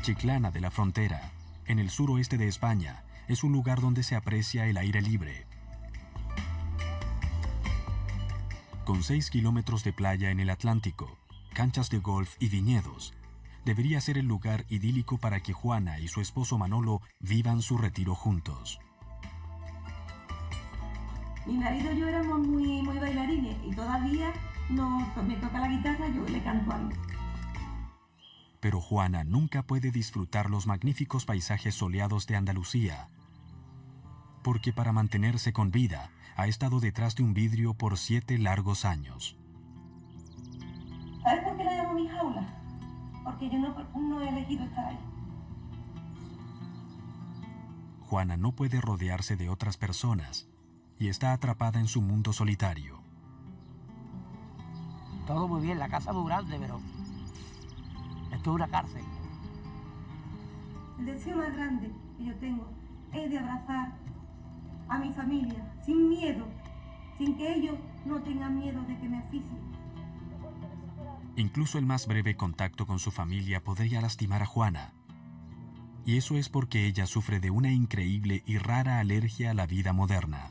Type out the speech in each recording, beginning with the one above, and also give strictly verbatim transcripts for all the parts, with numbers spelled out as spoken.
Chiclana de la Frontera, en el suroeste de España, es un lugar donde se aprecia el aire libre. Con seis kilómetros de playa en el Atlántico, canchas de golf y viñedos, debería ser el lugar idílico para que Juana y su esposo Manolo vivan su retiro juntos. Mi marido y yo éramos muy, muy bailarines y todavía no, me toca la guitarra, yo le canto a él. Pero Juana nunca puede disfrutar los magníficos paisajes soleados de Andalucía, porque para mantenerse con vida ha estado detrás de un vidrio por siete largos años. ¿Sabes por qué la llamo mi jaula? Porque yo no, no he elegido estar ahí. Juana no puede rodearse de otras personas y está atrapada en su mundo solitario. Todo muy bien, la casa es muy grande, pero esto es una cárcel. El deseo más grande que yo tengo es de abrazar a mi familia sin miedo, sin que ellos no tengan miedo de que me asfixie. Incluso el más breve contacto con su familia podría lastimar a Juana. Y eso es porque ella sufre de una increíble y rara alergia a la vida moderna.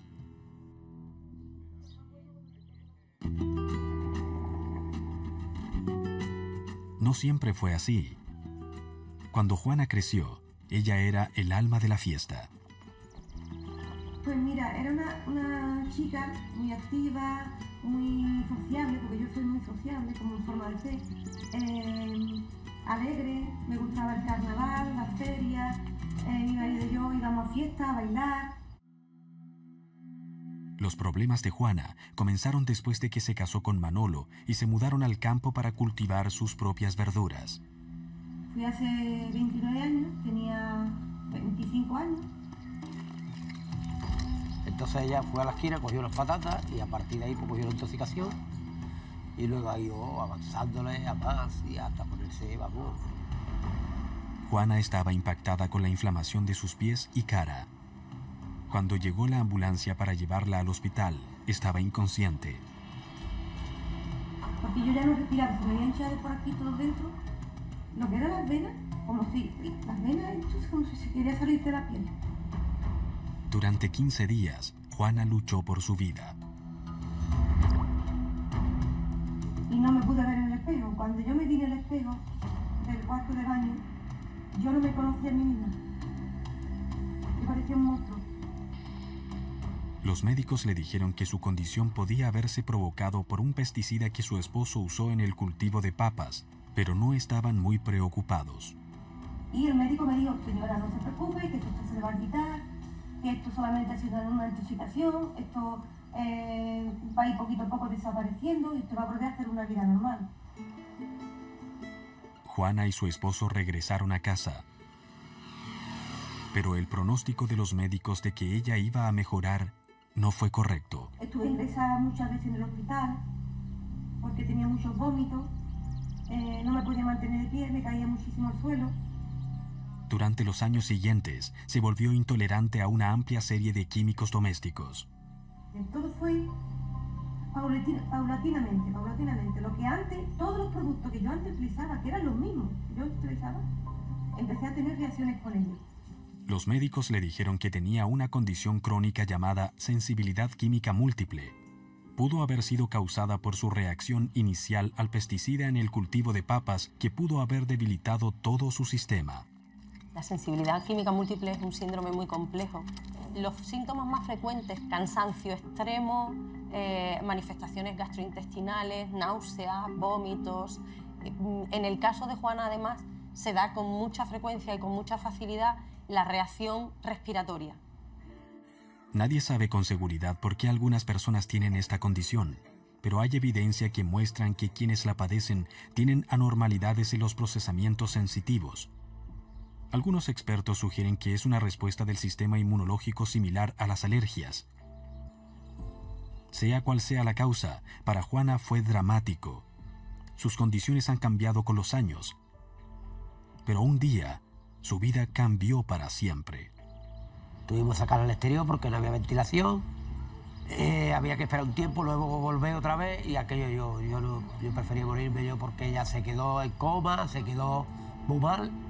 No siempre fue así. Cuando Juana creció, ella era el alma de la fiesta. Pues mira, era una, una chica muy activa, muy sociable, porque yo soy muy sociable, como en forma de ser. Eh, alegre, me gustaba el carnaval, las ferias, eh, mi marido y yo íbamos a fiestas, a bailar. Los problemas de Juana comenzaron después de que se casó con Manolo y se mudaron al campo para cultivar sus propias verduras. Fui hace veintinueve años, tenía veinticinco años. Entonces ella fue a la esquina, cogió las patatas y a partir de ahí pues, cogió la intoxicación y luego ha ido avanzándole a más y hasta ponerse vamos. Juana estaba impactada con la inflamación de sus pies y cara. Cuando llegó la ambulancia para llevarla al hospital, estaba inconsciente. Porque yo ya no respiraba, se me había hinchado por aquí todo dentro. Lo que eran las venas, como si, las venas, entonces como si se quería salir de la piel. Durante quince días, Juana luchó por su vida. Y no me pude ver en el espejo. Cuando yo me vi en el espejo del cuarto de baño, yo no me conocía a mí misma. Me parecía un monstruo. Los médicos le dijeron que su condición podía haberse provocado por un pesticida que su esposo usó en el cultivo de papas, pero no estaban muy preocupados. Y el médico me dijo, señora, no se preocupe, que esto se le va a quitar, que esto solamente ha sido una intoxicación, esto eh, va a ir poquito a poco desapareciendo y usted va a poder hacer una vida normal. Juana y su esposo regresaron a casa, pero el pronóstico de los médicos de que ella iba a mejorar no fue correcto. Estuve ingresada muchas veces en el hospital porque tenía muchos vómitos, eh, no me podía mantener de pie, me caía muchísimo al suelo. Durante los años siguientes, se volvió intolerante a una amplia serie de químicos domésticos. Todo fue paulatina, paulatinamente, paulatinamente. Lo que antes, todos los productos que yo antes utilizaba, que eran los mismos que yo utilizaba, empecé a tener reacciones con ellos. Los médicos le dijeron que tenía una condición crónica llamada sensibilidad química múltiple. Pudo haber sido causada por su reacción inicial al pesticida en el cultivo de papas, que pudo haber debilitado todo su sistema. La sensibilidad química múltiple es un síndrome muy complejo. Los síntomas más frecuentes, cansancio extremo, eh, manifestaciones gastrointestinales, náuseas, vómitos. En el caso de Juana, además, se da con mucha frecuencia y con mucha facilidad la reacción respiratoria. Nadie sabe con seguridad por qué algunas personas tienen esta condición, pero hay evidencia que muestran que quienes la padecen tienen anormalidades en los procesamientos sensitivos. Algunos expertos sugieren que es una respuesta del sistema inmunológico similar a las alergias. Sea cual sea la causa, para Juana fue dramático. Sus condiciones han cambiado con los años, pero un día su vida cambió para siempre. Tuvimos que sacarla al exterior porque no había ventilación. Eh, había que esperar un tiempo, luego volver otra vez y aquello yo, yo, no, yo prefería morirme yo porque ella se quedó en coma, se quedó muy mal.